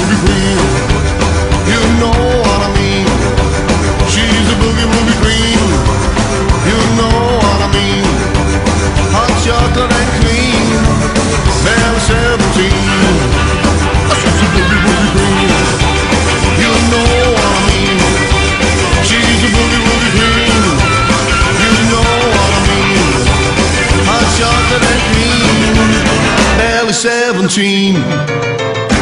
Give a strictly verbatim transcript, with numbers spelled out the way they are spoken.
woogie queen. You know what I mean. She's a boogie woogie queen. You know what I mean. Hot chocolate and clean. Barely seventeen. She's a boogie woogie queen. You know what I mean. She's a boogie woogie queen. You know what I mean. Hot chocolate and cream. Barely seventeen.